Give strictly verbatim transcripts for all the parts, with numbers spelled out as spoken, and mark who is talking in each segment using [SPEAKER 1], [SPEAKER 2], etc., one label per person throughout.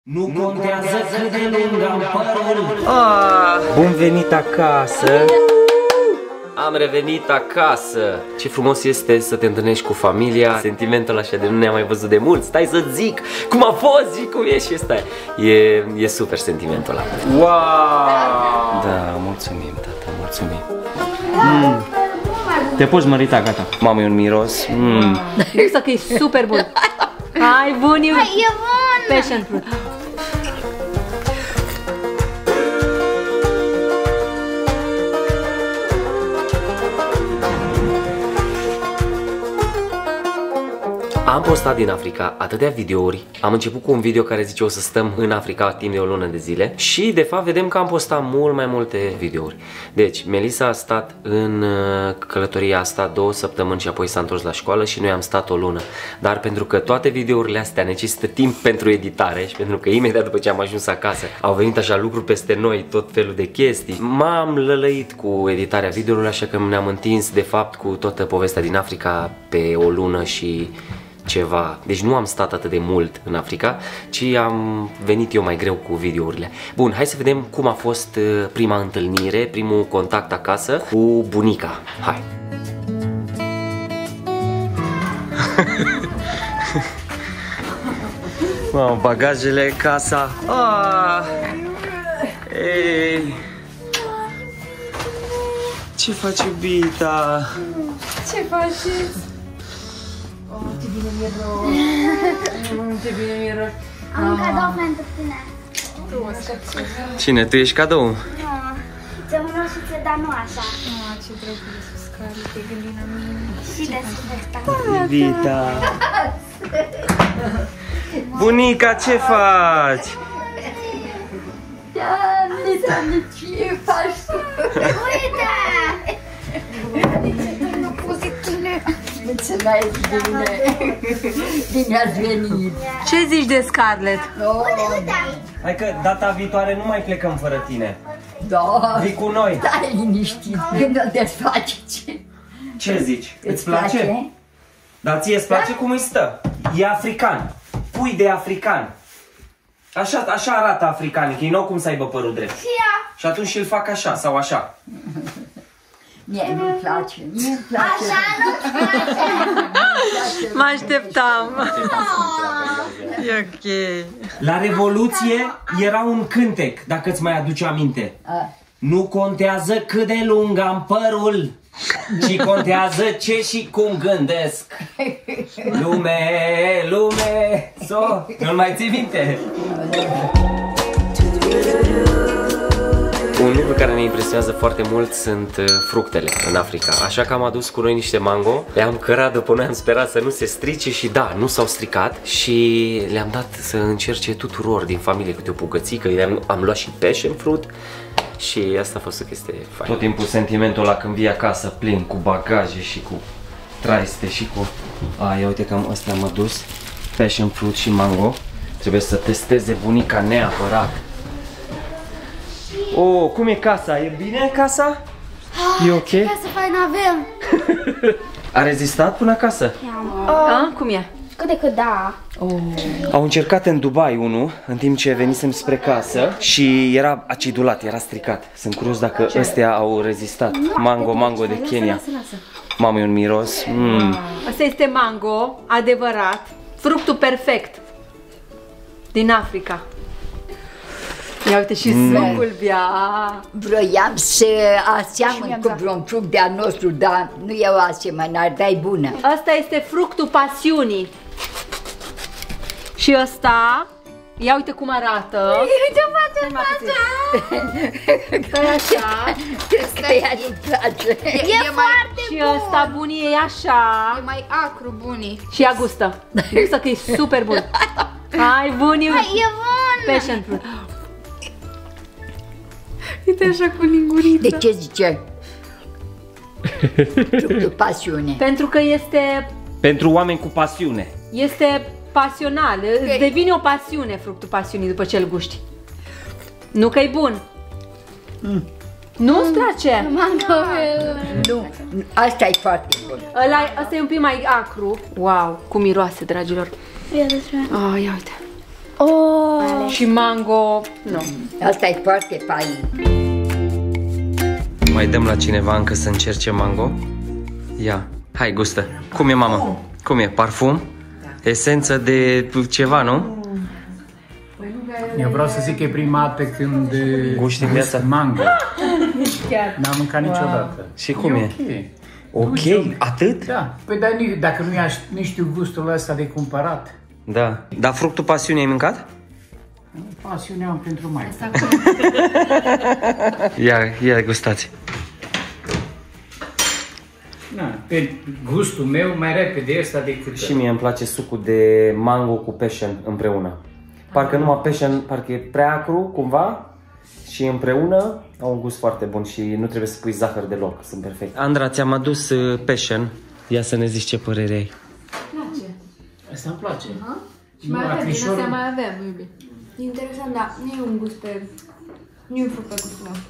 [SPEAKER 1] Nu contează cât de lung am părul.
[SPEAKER 2] Ah, bun venit acasă. Am revenit acasă. Ce frumos este să te întâlnești cu familia. Sentimentul așa de nu ne-am mai văzut de mult. Stai să zic cum a fost și cum e și stai. E, e super sentimentul ăla. Wow! Da, mulțumim, tata, mulțumim. Mm. Te poți mărita, gata. Mamă, e un miros. Mm.
[SPEAKER 3] Gustă că e super bun. Hai, bun, e
[SPEAKER 4] bun.
[SPEAKER 3] Passion fruit.
[SPEAKER 2] Am postat din Africa atâtea videouri. Am început cu un video care zice o să stăm în Africa timp de o lună de zile. Și de fapt vedem că am postat mult mai multe videouri. Deci Melissa a stat în călătoria asta două săptămâni și apoi s-a întors la școală și noi am stat o lună. Dar pentru că toate videourile astea necesită timp pentru editare și pentru că imediat după ce am ajuns acasă au venit așa lucruri peste noi, tot felul de chestii, m-am lălăit cu editarea videourilor, așa că ne-am întins de fapt cu toată povestea din Africa pe o lună și ceva. Deci nu am stat atât de mult în Africa, ci am venit eu mai greu cu videourile. Bun, hai să vedem cum a fost prima întâlnire, primul contact acasă cu bunica. Hai! Mamă, bagajele, casa. Ah! Ei! Ce faci, iubita?
[SPEAKER 4] Ce faci?
[SPEAKER 3] Oh, ce bine miros. Ce bine miros.
[SPEAKER 4] Am un cadou pentru tine.
[SPEAKER 2] Cine? Tu ești cadou?
[SPEAKER 4] Nu. Ți-am luat și ți-e dat nu așa.
[SPEAKER 3] Ah, ce drăguț, Scari, te gândi la mine.
[SPEAKER 4] Și de super.
[SPEAKER 2] Iubita! Bunica, ce faci?
[SPEAKER 4] Doamne, ce faci tu? Uite!
[SPEAKER 5] Mulțumesc, bine! Bine ați venit!
[SPEAKER 3] Ce zici de Scarlett?
[SPEAKER 2] Hai că data viitoare nu mai plecăm fără tine.
[SPEAKER 5] Da!
[SPEAKER 2] Vii cu noi!
[SPEAKER 5] Stai liniștit, nu desfaceți!
[SPEAKER 2] Ce zici? Îți place? Dar ție îți place cum îi stă? E african. Pui de african. Așa, așa arată africanii, că ei n-au cum să aibă părul drept. Și atunci îl fac așa sau așa.
[SPEAKER 5] Mie nu-mi place, mie-mi place.
[SPEAKER 4] Așa nu-ți place.
[SPEAKER 3] Mă așteptam. E ok.
[SPEAKER 1] La Revoluție era un cântec, dacă îți mai aduce aminte. Nu contează cât de lung am părul, ci contează ce și cum gândesc. Lume, lume, so, nu-l mai ții minte?
[SPEAKER 2] Un lucru care ne impresionează foarte mult sunt fructele în Africa. Așa că am adus cu noi niște mango. Le-am cărat după noi, am sperat să nu se strice și da, nu s-au stricat. Și le-am dat să încerce tuturor din familie câte o bucățică. Le-am, am luat și passion fruit. Și asta a fost o chestie faină. Tot timpul sentimentul ăla când vii acasă plin cu bagaje și cu traiste și cu... A, ia uite că am, ăsta am adus. Passion fruit și mango. Trebuie să testeze bunica neapărat. Oh, cum e casa? E bine casa?
[SPEAKER 4] Oh,
[SPEAKER 2] e ok?
[SPEAKER 4] Casă faină avem.
[SPEAKER 2] A rezistat până acasă?
[SPEAKER 3] A, cum e?
[SPEAKER 4] Cât de cât da.
[SPEAKER 2] Oh. Au încercat în Dubai unul, în timp ce venisem spre casă și era acidulat, era stricat. Sunt curios dacă ce? Ăstea au rezistat. Mango, mango de Kenya.
[SPEAKER 3] Lasă, lasă.
[SPEAKER 2] Mamă, e un miros. Mm.
[SPEAKER 3] Asta este mango, adevărat. Fructul perfect din Africa. Ia uite și mm. sucul bea.
[SPEAKER 5] Vroiam să aseamăn cu vreun fruct de-al nostru, dar nu e o asemănare, dar e bună.
[SPEAKER 3] Asta este fructul pasiunii. Și ăsta, ia uite cum arată.
[SPEAKER 4] Ce face față?
[SPEAKER 3] Stai așa.
[SPEAKER 5] Că ea nu-mi place.
[SPEAKER 4] E, e foarte
[SPEAKER 3] și
[SPEAKER 4] bun.
[SPEAKER 3] ăsta bunii e așa.
[SPEAKER 4] E mai acru bunii.
[SPEAKER 3] Și ea gustă. Gustă că e super bun. Hai bunii.
[SPEAKER 4] Hai, e bun.
[SPEAKER 3] Passion fruit.
[SPEAKER 4] Uite așa cu lingurița.
[SPEAKER 5] De ce zice? Fructul pasiune.
[SPEAKER 3] Pentru că este
[SPEAKER 2] Pentru oameni cu pasiune.
[SPEAKER 3] este pasional. Îți devine o pasiune fructul pasiunii după ce îl guști. Nu că e bun.
[SPEAKER 5] Mm.
[SPEAKER 3] Nu-ți place?
[SPEAKER 4] Mango.
[SPEAKER 5] Nu, asta e foarte bun.
[SPEAKER 3] Ăla, ăsta e un pic mai acru. Wow, cum miroase, dragilor.
[SPEAKER 4] Ia despre.
[SPEAKER 3] Oh, ia uite. Oh, și mango, nu.
[SPEAKER 5] Asta e foarte fain.
[SPEAKER 2] Mai dăm la cineva încă să încerce mango? Ia, hai, gustă. Cum e, mamă? Cum e? Parfum? Esență de ceva, nu?
[SPEAKER 6] Eu vreau să zic că e prima dată când
[SPEAKER 2] Guști în viața.
[SPEAKER 6] mango. N-am mâncat niciodată.
[SPEAKER 2] Și cum e?
[SPEAKER 6] Ok.
[SPEAKER 2] Ok, atât?
[SPEAKER 6] Da. Păi dar nici, dacă nu, nu știu gustul ăsta de cumpărat.
[SPEAKER 2] Da. Dar fructul pasiunii ai mâncat?
[SPEAKER 6] Pasiunea am pentru mai.
[SPEAKER 2] Ia, ia gustați.
[SPEAKER 6] Da, pe gustul meu mai repede ăsta decât...
[SPEAKER 2] Și mie îmi place sucul de mango cu passion împreună. Parcă numai passion, parcă e prea acru cumva și împreună au un gust foarte bun și nu trebuie să pui zahăr deloc, sunt perfect. Andra, ți-am adus uh, passion. Ia să ne zici ce părere ai.
[SPEAKER 3] Place.
[SPEAKER 6] Asta îmi place.
[SPEAKER 3] Uh-huh. Și mai avem, din astea mai avem, iubi.
[SPEAKER 4] Interesant, da, nu e un gust pe... Nu e un fruct pe gustul meu.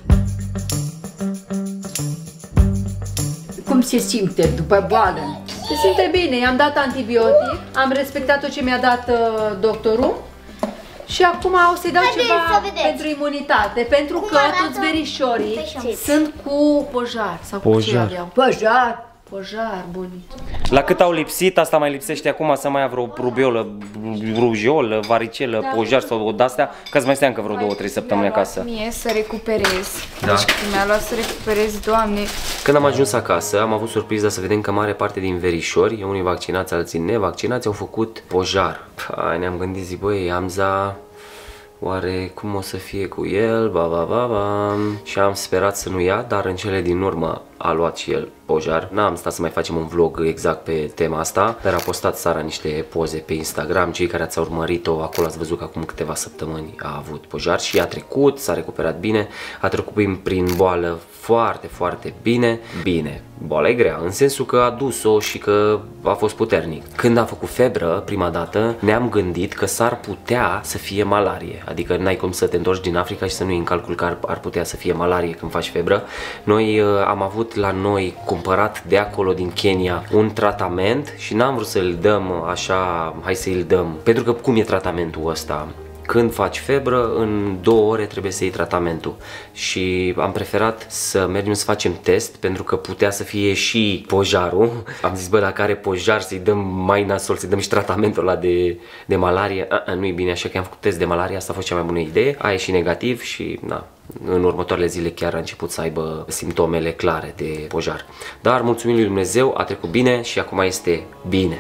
[SPEAKER 5] Cum se simte după boală?
[SPEAKER 3] Se simte bine, i-am dat antibiotic, am respectat tot ce mi-a dat uh, doctorul și acum o să-i dau
[SPEAKER 7] Haideți
[SPEAKER 3] ceva
[SPEAKER 7] să vedeți.
[SPEAKER 3] pentru imunitate, pentru
[SPEAKER 7] Cum
[SPEAKER 3] că
[SPEAKER 7] arată
[SPEAKER 3] toți verișorii
[SPEAKER 7] pești?
[SPEAKER 3] sunt cu pojar sau cu ce
[SPEAKER 2] Pojar.
[SPEAKER 3] aveau?
[SPEAKER 5] Păjar.
[SPEAKER 3] Pojar, buni.
[SPEAKER 2] La cât au lipsit, asta mai lipsește acum să mai ia vreo rubeolă, rujeolă, varicelă, pojar sau o de-astea, ca să mai stea încă vreo două trei săptămâni acasă.
[SPEAKER 4] Mie să recuperez.
[SPEAKER 2] Da.
[SPEAKER 4] Deci mi-a luat să recuperez, Doamne.
[SPEAKER 2] Când am ajuns acasă, am avut surpriza să vedem că mare parte din verișori, unii vaccinați, alții nevaccinați, au făcut pojar. Hai, ne-am gândit, zi, băi, Amza, oare cum o să fie cu el, ba, ba, ba, ba. Și am sperat să nu ia, dar în cele din urmă a luat și el pojar. N-am stat să mai facem un vlog exact pe tema asta, dar a postat Sara niște poze pe Instagram. Cei care ați urmărit-o, acolo ați văzut că acum câteva săptămâni a avut pojar și a trecut, s-a recuperat bine, a trecut prin, prin boală foarte, foarte bine. Bine, boala e grea, în sensul că a dus-o și că a fost puternic. Când a făcut febră prima dată, ne-am gândit că s-ar putea să fie malarie. Adică n-ai cum să te întorci din Africa și să nu iei în calcul că ar, ar putea să fie malarie când faci febră. Noi uh, am avut la noi cumpărat de acolo din Kenya un tratament și n-am vrut să-l dăm așa, hai să-l dăm. Pentru că cum e tratamentul ăsta? Când faci febră, în două ore trebuie să iei tratamentul. Și am preferat să mergem să facem test, pentru că putea să fie și pojarul. Am zis, bă, dacă are pojar, să-i dăm mai nasol, să-i dăm și tratamentul ăla de, de malarie. Uh, uh, nu e bine, așa că am făcut test de malarie, asta a fost cea mai bună idee. A ieșit negativ și, na, în următoarele zile chiar a început să aibă simptomele clare de pojar. Dar, mulțumim lui Dumnezeu, a trecut bine și acum este bine.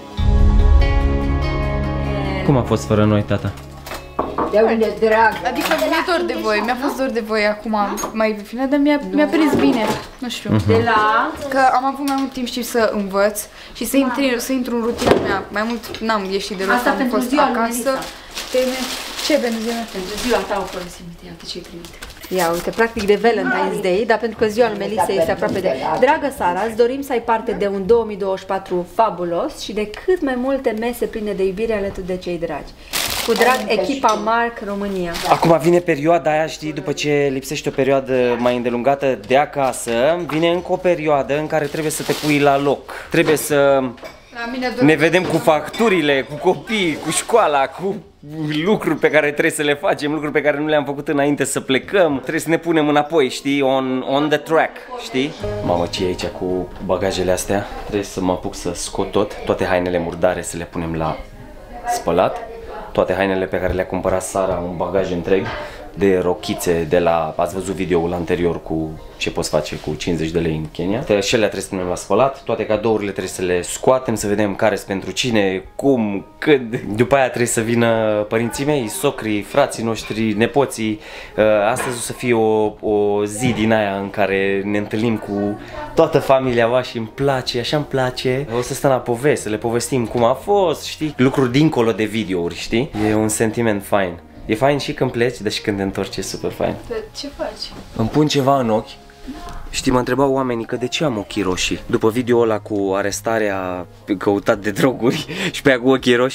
[SPEAKER 2] Cum a fost fără noi, tata?
[SPEAKER 5] De unde drag.
[SPEAKER 4] Adică mi-e dor de voi, mi-a fost dor de voi acum mai pe final, dar mi-a mi-a prins bine, nu știu.
[SPEAKER 3] De la...
[SPEAKER 4] Că am avut mai mult timp și să învăț și să intru, să intru în rutina mea. Mai mult n-am ieșit de la
[SPEAKER 3] Asta
[SPEAKER 4] am
[SPEAKER 3] pentru
[SPEAKER 4] fost
[SPEAKER 3] ziua lui
[SPEAKER 4] acasă.
[SPEAKER 3] Melissa.
[SPEAKER 4] Teme. Ce pentru ziua mea?
[SPEAKER 3] Pentru ziua ta o folosim, iată ce-ai primit. Ia uite, practic de Valentine's Day, dar pentru că ziua lui Melissa este aproape de... Dragă Sara, îți dorim să ai parte de un două mii douăzeci și patru fabulos și de cât mai multe mese pline de iubire alături de cei dragi. Cu drag, echipa Mark România.
[SPEAKER 2] Acum vine perioada aia, știi, după ce lipsește o perioadă mai îndelungată de acasă, vine încă o perioadă în care trebuie să te pui la loc. Trebuie să
[SPEAKER 4] La mine
[SPEAKER 2] ne vedem cu facturile, cu copiii, cu școala, cu lucruri pe care trebuie să le facem, lucruri pe care nu le-am făcut înainte să plecăm. Trebuie să ne punem înapoi, știi, on, on the track, știi? Mamă, ce e aici cu bagajele astea? Trebuie să mă apuc să scot tot, toate hainele murdare să le punem la spălat. Toate hainele pe care le-a cumpărat Sara, un bagaj întreg de rochițe de la, ați văzut videoul anterior cu ce poți face cu cincizeci de lei în Kenya. Și ele trebuie să punem la spălat, toate cadourile trebuie să le scoatem, să vedem care sunt pentru cine, cum, cât. După aia trebuie să vină părinții mei, socrii, frații noștri, nepoții. Astăzi o să fie o, o zi din aia în care ne întâlnim cu toată familia și îmi place, așa îmi place. O să stăm la poveste, să le povestim cum a fost, știi? Lucruri dincolo de videouri, știi? E un sentiment fain. E fain și când pleci, dar și când te întorci e super fain.
[SPEAKER 4] Ce faci?
[SPEAKER 2] Îmi pun ceva în ochi. Știi, mă întrebau oamenii că de ce am ochii roșii. După video ăla cu arestarea căutat de droguri și pe aia cu ochii roșii,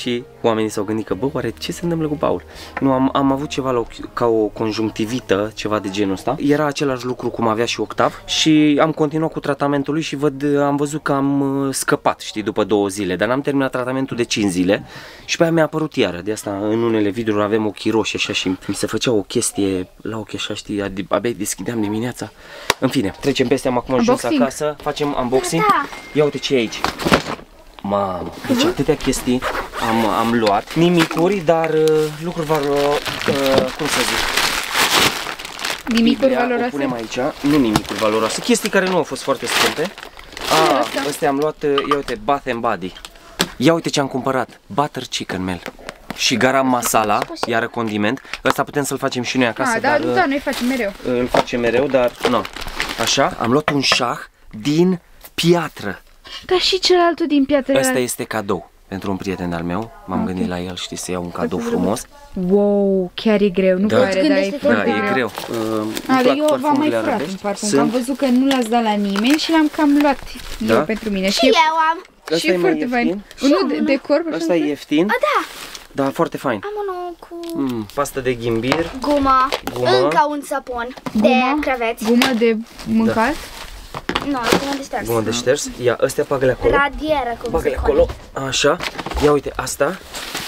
[SPEAKER 2] oamenii s-au gândit că, bă, oare ce se întâmplă cu Paul? Nu, am, am avut ceva la o, ca o conjunctivită, ceva de genul ăsta. Era același lucru cum avea și Octav și am continuat cu tratamentul lui și văd, am văzut că am scăpat, știi, după două zile, dar n-am terminat tratamentul de cinci zile și pe aia mi-a apărut iară. De asta în unele videouri avem ochii roșii așa și mi se făcea o chestie la ochi așa, știi, abia deschideam dimineața. În fine, trecem peste, am acum ajuns acasă, facem unboxing. Ia uite ce e aici. Mamă, deci atâtea chestii am, am luat, nimicuri, dar uh, lucruri valoroase, uh, cum să zic?
[SPEAKER 4] Nimicuri valoroase?
[SPEAKER 2] O punem aici, nu nimicuri valoroase, chestii care nu au fost foarte scumpe. Ah, astea am luat, uh, ia uite, Bath and Body. Ia uite ce am cumpărat, Butter Chicken Mel. Și garam masala, iară condiment. Ăsta putem să-l facem și noi acasă.
[SPEAKER 4] Ah, da,
[SPEAKER 2] dar,
[SPEAKER 4] da, noi facem mereu.
[SPEAKER 2] Îl facem mereu, dar nu. Așa, am luat un șah din piatră.
[SPEAKER 4] Dar și celălalt din piatră.
[SPEAKER 2] Ăsta este cadou pentru un prieten al meu. M-am okay. gândit la el, știi, să iau un cadou frumos.
[SPEAKER 4] Wow, chiar e greu, nu
[SPEAKER 2] da.
[SPEAKER 4] pare, dar e
[SPEAKER 2] da, e greu. Uh,
[SPEAKER 4] A, dar eu v-am mai furat un parfum, că am văzut că nu l-ați dat la nimeni și l-am cam luat da? eu pentru mine.
[SPEAKER 7] Și, și eu am.
[SPEAKER 4] Și e foarte fain. Unul de, de corp.
[SPEAKER 2] Ăsta e ieftin.
[SPEAKER 7] A, da.
[SPEAKER 2] Da, foarte fain.
[SPEAKER 7] Am unul cu...
[SPEAKER 2] Mm, pastă de ghimbir.
[SPEAKER 7] Gumă.
[SPEAKER 2] Gumă.
[SPEAKER 7] Încă un sapun de
[SPEAKER 4] gumă,
[SPEAKER 7] creveți.
[SPEAKER 4] Gumă de mâncat.
[SPEAKER 7] Da. Nu, gumă de șters.
[SPEAKER 2] Gumă de șters. Ia, astea bagă-le acolo.
[SPEAKER 7] Radieră, cum
[SPEAKER 2] bagă-le acolo. Așa. Ia uite, asta.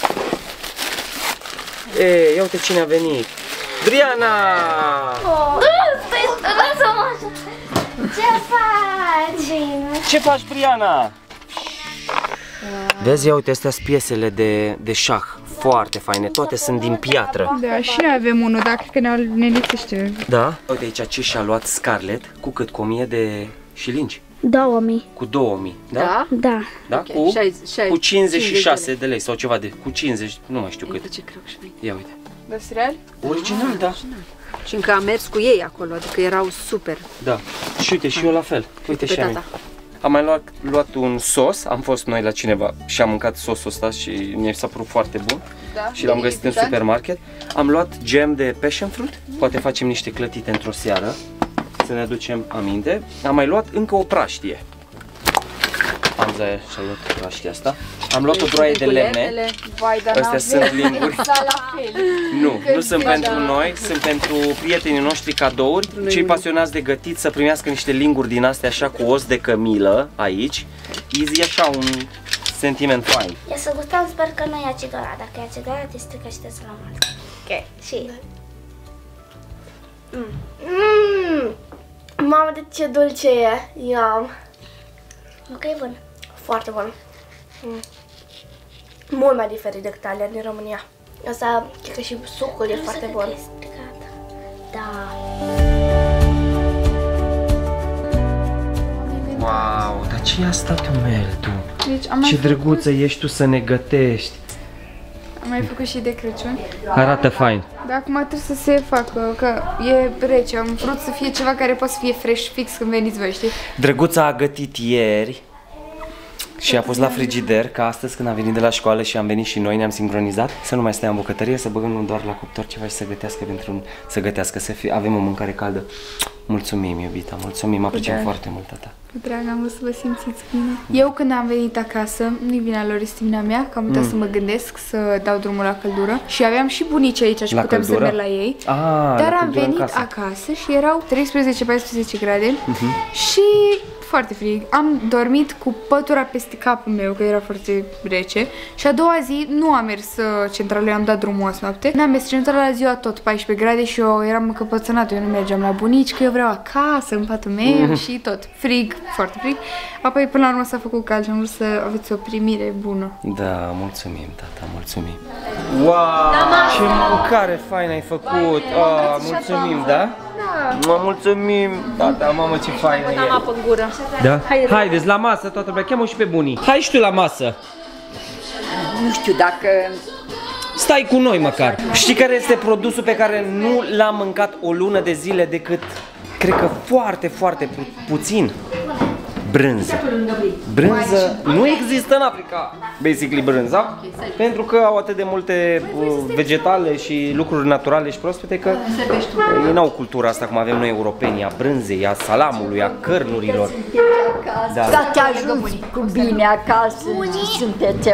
[SPEAKER 2] E, ia uite cine a venit. Briana!
[SPEAKER 7] Oh. Stai, lasă-mă așa. Ce faci?
[SPEAKER 2] Ce faci, Briana? Vezi, ia uite, astea sunt piesele de, de șah, foarte faine, toate sunt din piatră.
[SPEAKER 4] Da, și noi avem unul, dar cred că ne, ne lipsește.
[SPEAKER 2] Da? Uite aici ce și-a luat Scarlett, cu cât? Cu o mie de șilingi?
[SPEAKER 7] două mii.
[SPEAKER 2] Cu două mii, da?
[SPEAKER 3] Da?
[SPEAKER 7] Da.
[SPEAKER 2] Da?
[SPEAKER 3] Okay.
[SPEAKER 2] Cu,
[SPEAKER 3] șaizeci,
[SPEAKER 2] cu cincizeci și șase de lei sau ceva de, cu cincizeci, nu mai știu cât.
[SPEAKER 3] Ce creu și noi.
[SPEAKER 2] Ia uite.
[SPEAKER 4] Da, serial?
[SPEAKER 2] Original, da.
[SPEAKER 3] Și încă am mers cu ei acolo, adică erau super.
[SPEAKER 2] Da. Și uite, și eu la fel. Uite și am. Am mai luat, luat un sos, am fost noi la cineva și am mâncat sosul ăsta și mi s-a părut foarte bun. Da, și l-am găsit în supermarket. Am luat gem de passion fruit, poate facem niște clătite într-o seară, să ne aducem aminte. Am mai luat încă o praștie. Am zis și-a luat praștia asta. Am luat o droaie de lemne. Astea sunt linguri. Nu, nu sunt pentru noi, sunt pentru prietenii noștri cadouri. Cei pasionați de gătit să primească niște linguri din astea așa cu os de cămilă aici. E așa un sentiment fain.
[SPEAKER 7] Ia să gustăm, sper că nu e acidorat. Dacă e acidorat, este că știți la mult. Ok, și... Mm. Mm. Mamă, de ce dulce e! Iam! Ok, e bun. Foarte bun. Mm. Mult mai diferit decât alea din România. Asta, cred că și sucul e foarte bun. Da.
[SPEAKER 2] Wow, dar ce i-a stat Mel, tu?
[SPEAKER 4] Deci, am mai
[SPEAKER 2] ce
[SPEAKER 4] făcut...
[SPEAKER 2] drăguță ești tu să ne gătești.
[SPEAKER 4] Am mai făcut și de Crăciun.
[SPEAKER 2] Arată fain.
[SPEAKER 4] Dar acum trebuie să se facă, că e rece. Am vrut să fie ceva care poate să fie fresh fix când veniți voi, știi?
[SPEAKER 2] Drăguța a gătit ieri și a pus la frigider, ca astăzi când am venit de la școală și am venit și noi, ne-am sincronizat, să nu mai stai în bucătărie, să băgăm doar la cuptor ceva și să gătească pentru un, să gătească, să fie, avem o mâncare caldă. Mulțumim, iubita, mulțumim, apreciem foarte mult, tata.
[SPEAKER 4] Dragă, am vrut să vă simțiți bine. Eu când am venit acasă, nu-i vina lor, este vina mea, că am uitat mm. să mă gândesc să dau drumul la căldură. Și aveam și bunici aici și
[SPEAKER 2] la
[SPEAKER 4] puteam
[SPEAKER 2] căldură?
[SPEAKER 4] să merg la ei.
[SPEAKER 2] Ah,
[SPEAKER 4] dar
[SPEAKER 2] la
[SPEAKER 4] am venit
[SPEAKER 2] acasă.
[SPEAKER 4] acasă și erau treisprezece paisprezece grade uh-huh. și foarte frig. Am dormit cu pătura peste capul meu, că era foarte rece. Și a doua zi nu am mers centrală, eu am dat drumul azi noapte. N-am mers centrală la ziua tot paisprezece grade și eu eram încăpățânată, eu nu mergeam la bunici, că eu vreau acasă, în patul meu mm. și tot. Frig, foarte frig. Apoi până la urmă s-a făcut cald și am vrut să aveți o primire bună.
[SPEAKER 2] Da, mulțumim, tata, mulțumim. Wow, da, ce mâncare faină ai făcut. Ah, mulțumim, da? Da. Mă mulțumim, tata, mamă ce faină e.
[SPEAKER 3] Am apă în gură.
[SPEAKER 2] Da? Haideți la masă, toată lumea, cheamă și pe bunii. Hai și tu la masă.
[SPEAKER 5] Nu știu dacă...
[SPEAKER 2] Stai cu noi măcar. Știi care este produsul pe care nu l-am mâncat o lună de zile decât, cred că foarte, foarte pu puțin? Brânză. Brânză nu există în Africa, basically brânza, pentru că au atât de multe uh, vegetale și lucruri naturale și proaspete că ei n-au cultura asta cum avem noi europenii, a brânzei, a salamului, a cărnurilor.
[SPEAKER 5] Da. Să te ajungi cu bine acasă, sunteți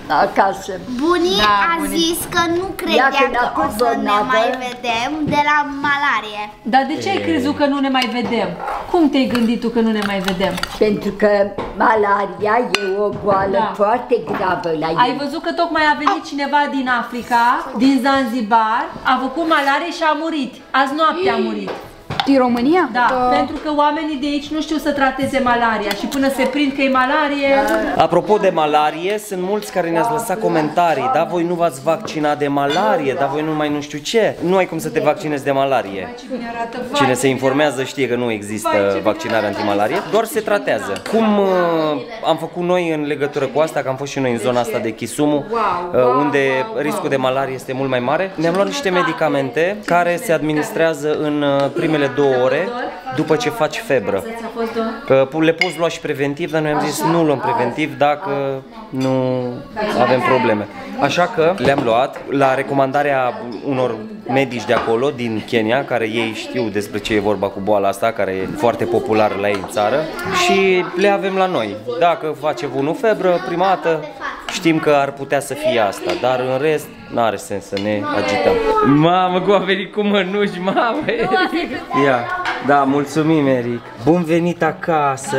[SPEAKER 5] acasă.
[SPEAKER 8] Bunica
[SPEAKER 3] Da,
[SPEAKER 8] a
[SPEAKER 3] bunica.
[SPEAKER 8] zis că nu
[SPEAKER 5] Ea
[SPEAKER 8] credea
[SPEAKER 5] când a
[SPEAKER 8] că o
[SPEAKER 5] pus
[SPEAKER 8] să ne
[SPEAKER 5] bolnavă-
[SPEAKER 8] mai vedem de la malarie.
[SPEAKER 3] Dar de ce ai crezut că nu ne mai vedem? Cum te-ai gândit tu că nu ne mai vedem?
[SPEAKER 5] Pentru că malaria e o boală
[SPEAKER 3] Da.
[SPEAKER 5] foarte gravă la ei.
[SPEAKER 3] Ai văzut că tocmai a venit cineva din Africa, din Zanzibar, a făcut malarie și a murit. Azi noapte a murit.
[SPEAKER 4] Din România?
[SPEAKER 3] Da, pentru că oamenii de aici nu știu să trateze malaria și până se prind că e malarie...
[SPEAKER 1] Apropo de malarie, sunt mulți care ne-ați lăsat comentarii. Da, voi nu v-ați vaccinat de malarie, da, voi nu mai nu știu ce. Nu ai cum să te vaccinezi de malarie. Cine se informează știe că nu există vaccinare antimalarie, doar se tratează. Cum uh, am făcut noi în legătură cu asta, că am fost și noi în zona asta de Kisumu, uh, unde riscul de malarie este mult mai mare, ne-am luat niște medicamente care se administrează în uh, primele două ore după ce faci febră. Că le poți lua și preventiv, dar noi am zis nu luăm preventiv dacă nu avem probleme. Așa că le-am luat la recomandarea unor medici de acolo, din Kenya, care ei știu despre ce e vorba cu boala asta, care e foarte populară la ei în țară, și le avem la noi. Dacă face unul febră, prima dată știm că ar putea să fie asta, dar în rest n-are sens să ne agităm. Mamă, cum a venit cu mănuși, mamă! Ia, da, mulțumim, Eric. Bun venit acasă.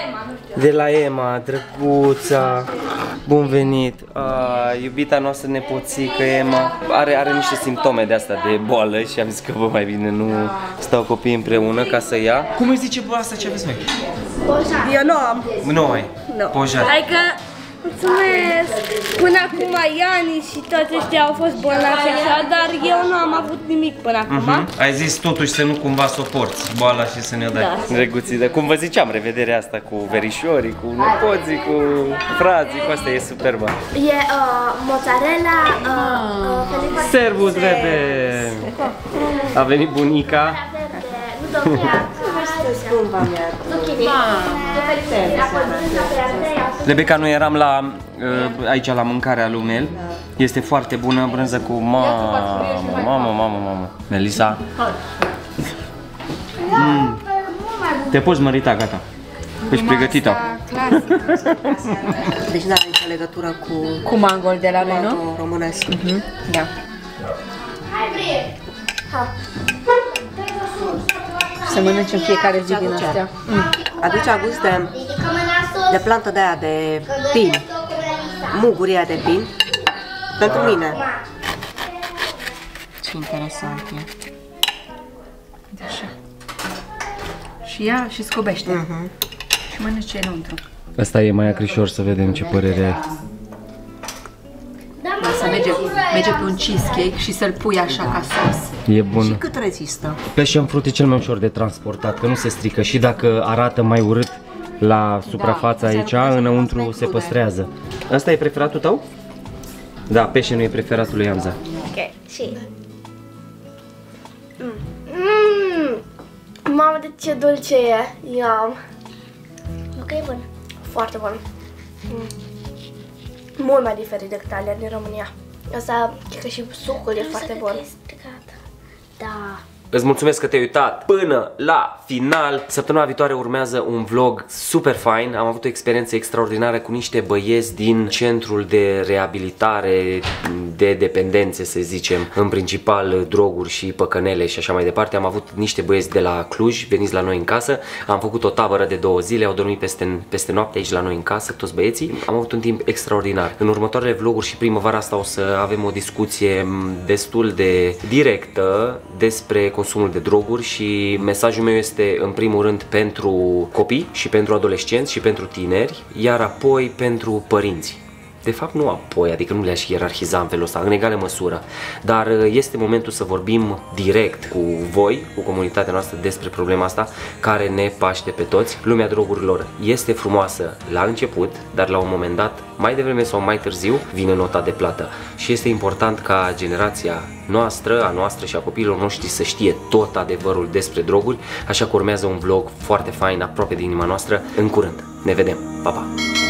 [SPEAKER 1] De la Emma, drăguța. Bun venit. A, iubita noastră nepoțică Emma are, are niște simptome de asta de boală și am zis că bă, mai bine nu stau copiii împreună ca să ia. Cum îi zice bă asta ce aveți voi?
[SPEAKER 7] Pojar. Eu nu am.
[SPEAKER 1] Nu ai.
[SPEAKER 7] Nu.
[SPEAKER 1] Pojar.
[SPEAKER 7] Adică, mulțumesc. Până acum Iani și toți ăștia au fost bolnavi așa, dar eu nu am avut nimic până acum.
[SPEAKER 1] Uh-huh. Ai zis totuși să nu cumva soporți boala și să ne-o dai. Da. Reguții, cum vă ziceam, revederea asta cu verișorii, cu nepoții, cu frații, cu asta e superbă.
[SPEAKER 7] E uh, mozzarella, uh, uh,
[SPEAKER 1] Servus, bebe! A venit bunica. Rebecca, noi eram la, aici la mâncarea lui Mel. Este foarte bună, brânză cu mamă, mamă, mamă, mamă. Melissa. Mm. Te poți mărita, gata. Ești pregătită.
[SPEAKER 9] Deci nu are nicio legătură cu...
[SPEAKER 3] Cu mangol de la noi, nu?
[SPEAKER 9] Românesc.
[SPEAKER 3] Uh-huh. Da. Se mănânci în fiecare zi din astea.
[SPEAKER 9] Mm. Aduce gust de, de plantă de aia de pin. Muguri aia de pin. Pentru mine. Ce interesant e.
[SPEAKER 3] Așa. Și ia și scobește.
[SPEAKER 9] Uh-huh.
[SPEAKER 3] Și mănânci ce înăuntru.
[SPEAKER 1] Asta e mai acrișor, să vedem ce părere ai.
[SPEAKER 3] Să merge, merge pe un cheesecake și să-l pui așa ca sos.
[SPEAKER 1] E bun.
[SPEAKER 9] Și cât rezistă?
[SPEAKER 1] Passion fruit e cel mai ușor de transportat, că nu se strică și dacă arată mai urât la suprafața
[SPEAKER 9] Da,
[SPEAKER 1] aici, înăuntru se păstrează. Asta e preferatul tău? Da, passion e preferatul lui Amza.
[SPEAKER 7] Ok, și... Mm. Mm. Mamă, de ce dulce e! Iam! Ok, e bun. Foarte bun. Mm. Mult mai diferit decât alea din România. Asta, cred că și sucul e foarte bun.
[SPEAKER 8] Da.
[SPEAKER 2] Îți mulțumesc că te-ai uitat până la final. Săptămâna viitoare urmează un vlog super fain. Am avut o experiență extraordinară cu niște băieți din centrul de reabilitare de dependențe, să zicem, în principal droguri și păcănele și așa mai departe. Am avut niște băieți de la Cluj veniți la noi în casă. Am făcut o tabără de două zile, au dormit peste, peste noapte aici la noi în casă, toți băieții. Am avut un timp extraordinar. În următoarele vloguri și primăvara asta o să avem o discuție destul de directă despre consumul de droguri și mesajul meu este în primul rând pentru copii și pentru adolescenți și pentru tineri, iar apoi pentru părinți. De fapt nu apoi, adică nu le-aș ierarhiza în felul ăsta, în egală măsură, dar este momentul să vorbim direct cu voi, cu comunitatea noastră despre problema asta care ne paște pe toți. Lumea drogurilor este frumoasă la început, dar la un moment dat, mai devreme sau mai târziu, vine nota de plată și este important ca generația noastră, a noastră și a copiilor noștri să știe tot adevărul despre droguri, așa că urmează un vlog foarte fain, aproape de inima noastră, în curând. Ne vedem! Pa, pa!